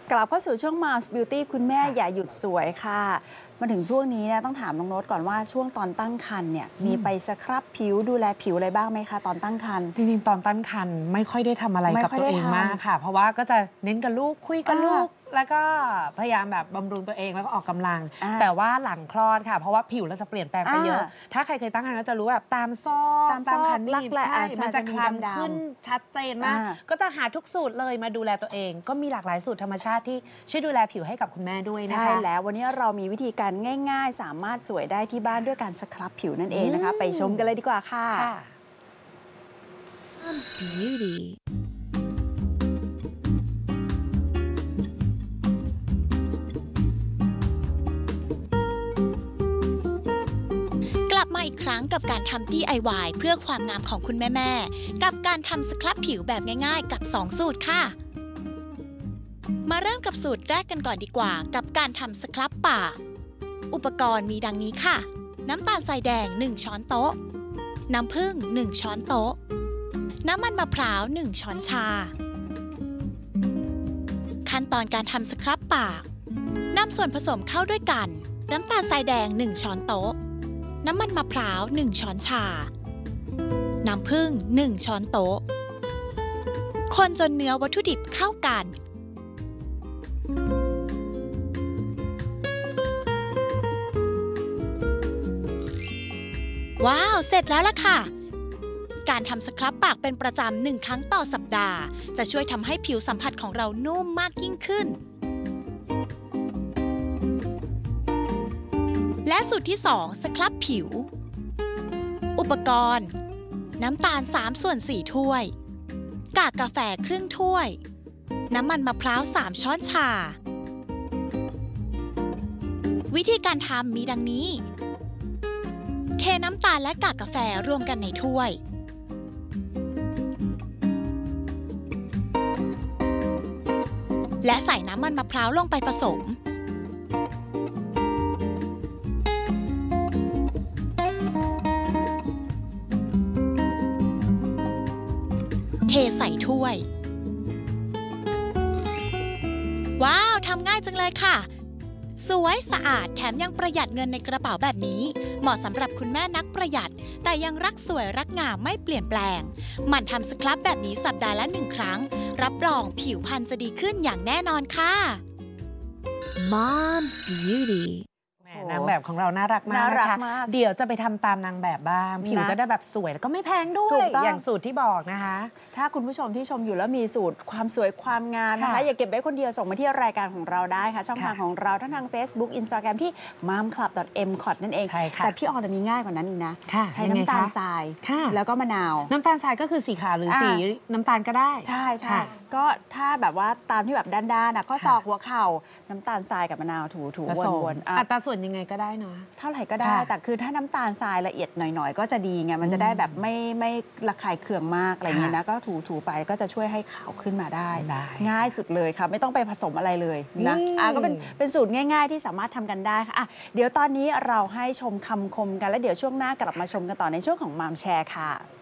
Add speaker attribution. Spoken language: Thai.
Speaker 1: กลับเข้าสู่ช่วง Moms Beauty คุณแม่อย่าหยุดสวยค่ะมาถึงช่วงนี้เนี่ยต้องถามน้องโน้ตก่อนว่าช่วงตอนตั้งครรภ์เนี่ยมีไปสครับผิวดูแลผิวอะไรบ้างไหมคะตอนตั้งครรภ์
Speaker 2: จริงๆตอนตั้งครรภ์ไม่ค่อยได้ทำอะไรกับตัวเองมากค่ะเพราะว่าก็จะเน้นกับลูกคุยกับลูกแล้วก็พยายามแบบบำรุงตัวเองแล้วก็ออกกำลังแต่ว่าหลังคลอดค่ะเพราะว่าผิวเราจะเปลี่ยนแปลงไปเยอะถ้าใครเคยตั้งครรภ์ก็จะรู้แบบตามซอกตามคันนี่ใช่มันจะคล้ำขึ้นชัดเจนมากก็จะหาทุกสูตรเลยมาดูแลตัวเองก็มีหลากหลายสูตรธรรมชาติที่ช่วยดูแลผิวให้กับคุณแม่ด้วยนะคะใช่แล้ววันนี้เรามีวิธีการง่ายๆสามารถสวยได้ที่บ้านด้วยการสครับผิวนั่นเองนะคะไปชมกันเลยดีกว่าค่ะ
Speaker 3: Beautyกลับมาอีกครั้งกับการทำ DIY เพื่อความงามของคุณแม่ๆกับการทำสครับผิวแบบง่ายๆกับ2สูตรค่ะมาเริ่มกับสูตรแรกกันก่อนดีกว่ากับการทำสครับปากอุปกรณ์มีดังนี้ค่ะน้ำตาลทรายแดง1ช้อนโต๊ะน้ำผึ้ง1ช้อนโต๊ะน้ำมันมะพร้าว1ช้อนชาขั้นตอนการทำสครับปากนำส่วนผสมเข้าด้วยกันน้ำตาลทรายแดง1ช้อนโต๊ะน้ำมันมะพร้าว1ช้อนชาน้ำผึ้ง1ช้อนโต๊ะคนจนเนื้อวัตถุดิบเข้ากันว้าวเสร็จแล้วล่ะค่ะการทำสครับปากเป็นประจำ1 ครั้งต่อสัปดาห์จะช่วยทำให้ผิวสัมผัสของเรานุ่มมากยิ่งขึ้นและสูตรที่2สครับผิวอุปกรณ์น้ำตาล3/4 ถ้วยกากกาแฟครึ่งถ้วยน้ำมันมะพร้าว3 ช้อนชาวิธีการทำมีดังนี้เทน้ำตาลและกากกาแฟรวมกันในถ้วยและใส่น้ำมันมะพร้าวลงไปผสมเทใส่ถ้วยว้าวทำง่ายจังเลยค่ะสวยสะอาดแถมยังประหยัดเงินในกระเป๋าแบบนี้เหมาะสำหรับคุณแม่นักประหยัดแต่ยังรักสวยรักงามไม่เปลี่ยนแปลงหมั่นทำสครับแบบนี้สัปดาห์ละ1 ครั้งรับรองผิวพรรณจะดีขึ้นอย่างแน่นอนค่ะ Mom Beauty
Speaker 2: นางแบบของเราน่ารักมากนะคะเดี๋ยวจะไปทำตามนางแบบบ้างผิวจะได้แบบสวยแล้วก็ไม่แพงด้วยอย่างสูตรที่บอกนะคะ
Speaker 1: ถ้าคุณผู้ชมที่ชมอยู่แล้วมีสูตรความสวยความงามนะคะอย่าเก็บไว้คนเดียวส่งมาที่รายการของเราได้ค่ะช่องทางของเราทั้งทาง Facebook Instagram ที่ momclub.mcot นั่นเองแต่พี่ออนมีง่ายกว่านั้นอีกนะใช้น้ำตาลทรายแล้วก็มะนาว
Speaker 2: น้ำตาลทรายก็คือสีขาวหรือสีน้ำตาลก็ได้
Speaker 1: ใช่ใช่ก็ถ้าแบบว่าตามที่แบบด้านๆก็ซอกหัวเข่าน้ำตาลทรายกับมะนาวถูวน
Speaker 2: ๆอัตราส่วนยังไงก็ได้นะ
Speaker 1: เท่าไหร่ก็ได้แต่คือถ้าน้ำตาลทรายละเอียดหน่อยๆก็จะดีไงมันจะได้แบบไม่ระคายเคืองมากอะไรเงี้ยนะก็ถูไปก็จะช่วยให้ขาวขึ้นมาได้ง่ายสุดเลยค่ะไม่ต้องไปผสมอะไรเลยนะก็เป็นสูตรง่ายๆที่สามารถทำกันได้ค่ะเดี๋ยวตอนนี้เราให้ชมคำคมกันแล้วเดี๋ยวช่วงหน้ากลับมาชมกันต่อในช่วงของมามแชร์ค่ะ